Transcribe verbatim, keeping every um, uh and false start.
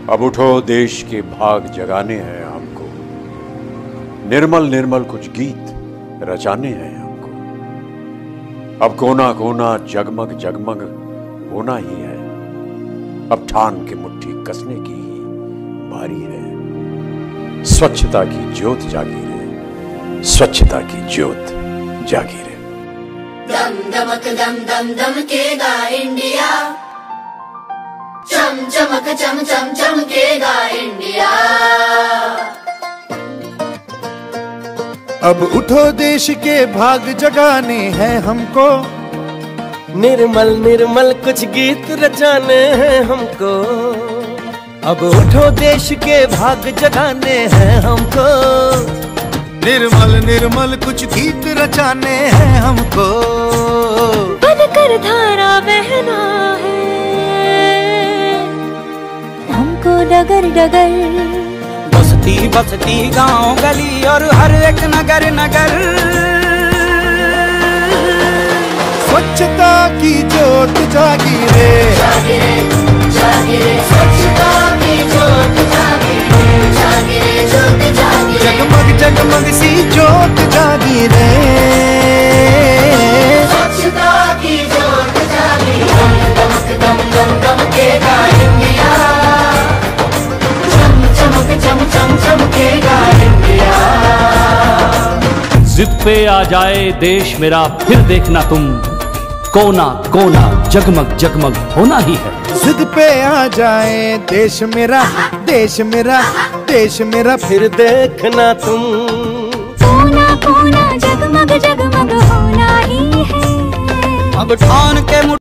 अब उठो देश के भाग जगाने हैं हमको, निर्मल निर्मल कुछ गीत रचाने हैं हमको। अब कोना कोना जगमग जगमग होना ही है, अब ठान के मुट्ठी कसने की ही बारी है। स्वच्छता की ज्योत जागी रहे, स्वच्छता की ज्योत जागी रहे। दम दमक दम दम दमकेगा इंडिया, चम चमक चम चम चमकेगा इंडिया। अब उठो देश के भाग जगाने हैं हमको, निर्मल निर्मल कुछ गीत रचाने हैं हमको। अब उठो देश के भाग जगाने हैं हमको, निर्मल निर्मल कुछ गीत रचाने हैं हमको। बनकर धारा बहना है हमको डगर डगर, बसती बसती गांव गली और हर एक नगर नगर। स्वच्छता की ज्योत जागी रे, जागी रे जागी रे, स्वच्छता की ज्योत जागी रे, जागी रे ज्योत जागी रे। जगमग जगमग सी ज्योत जागी रे, स्वच्छता की ज्योत जागी रे। दम दमक दम दम दमकेगा इंडिया, चम चमक चम चम चमकेगा इंडिया। जिद पे आ जाए देश मेरा फिर देखना तुम, कोना कोना जगमग जगमग होना ही है। जिद पे आ जाए देश मेरा, देश मेरा, देश मेरा फिर देखना तुम, कोना कोना जगमग जगमग होना ही है। अब ठान के